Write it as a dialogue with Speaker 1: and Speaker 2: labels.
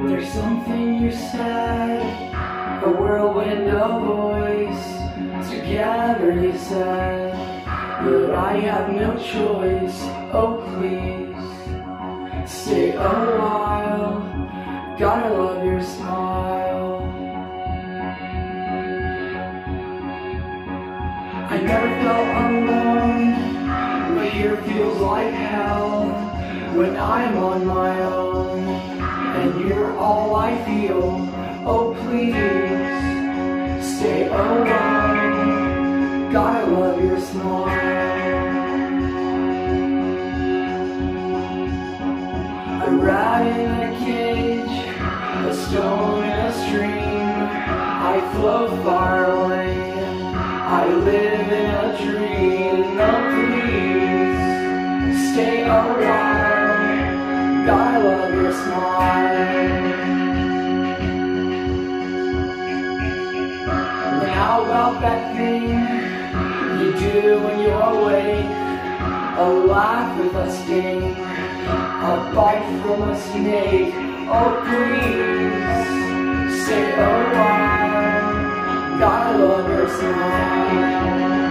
Speaker 1: There's something you said, a whirlwind of voice. Together you said, but I have no choice. Oh please, stay a while. Gotta love your smile. I never felt alone, but here feels like hell when I'm on my own, and you're all I feel. Oh please, stay a while. Gotta love your smile. A rat in a cage, a stone in a stream. I float far away, I live in a dream. Oh please, stay a while. Gotta love your smile. And how about that thing you do when you're awake? A laugh with a sting, a bite from a snake. Oh please, stay a while. Gotta love your smile.